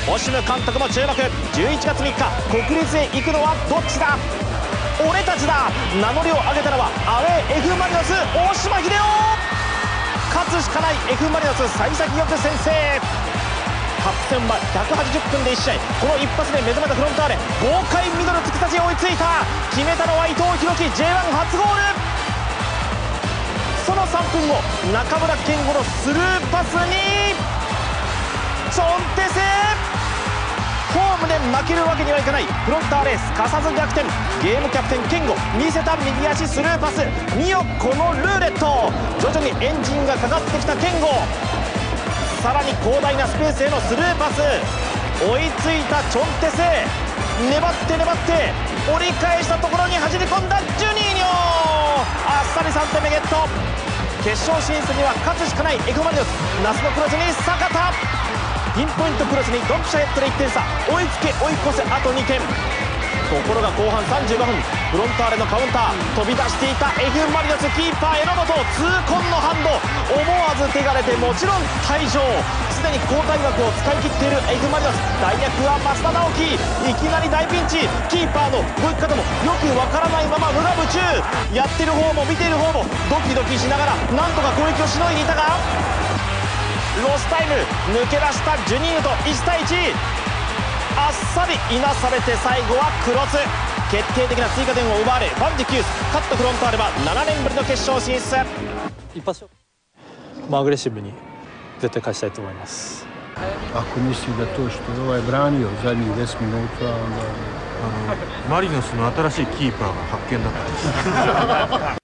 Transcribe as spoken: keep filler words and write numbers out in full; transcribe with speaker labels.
Speaker 1: オシム監督も注目。じゅういちがつみっか、国立へ行くのはどっちだ。俺たちだ。名乗りを上げたのはアウェー F ・マリノス大島秀夫。勝つしかない F ・マリノス幸先よく先制。カップ戦はひゃくはちじゅっぷんでいち試合、この一発で目覚めたフロンターレ、豪快ミドル突き刺し追いついた。決めたのは伊藤洋輝、 ジェイワン 初ゴール。そのさんぷんご、中村健吾のスルーパスにチョンテセ。ホームで負けるわけにはいかないフロンターレ、すかさず逆転。ゲームキャプテン健吾見せた右足スルーパス。見よこのルーレット。徐々にエンジンがかかってきた健吾、さらに広大なスペースへのスルーパス。追いついたチョンテセ、粘って粘って折り返したところに走り込んだジュニーニョ。あっさりさんてんめゲット。決勝進出には勝つしかない F ・マリノス。夏のクロスに坂田、ピンポイントクロスにドンピシャヘッドでいってん差。追いつけ追い越せあとにてん。ところが後半さんじゅうごふん、フロンターレのカウンター、飛び出していた F ・マリノスキーパー榎本、痛恨のハンド。思わず手が出てもちろん退場。すでに交代枠を使い切っている F ・マリノス。代役は増田直樹。いきなり大ピンチ。キーパーの動き方もよくわからないまま無我夢中。やってる方も見ている方もドキドキしながらなんとか攻撃をしのいでいたが、ロスタイム、抜け出したジュニーヌといちたいいち。あっさりいなされて最後はクロス。決定的な追加点を奪われファンジキュース。勝ったフロンターレはななねんぶりの決勝進出。
Speaker 2: 一発まあアグレッシブに絶対勝ちたいと思います。
Speaker 3: Ako misli da to što je ovaj branio zadnjih deset minuta, onda...
Speaker 4: マリノスの新しいキーパーが発見だったんです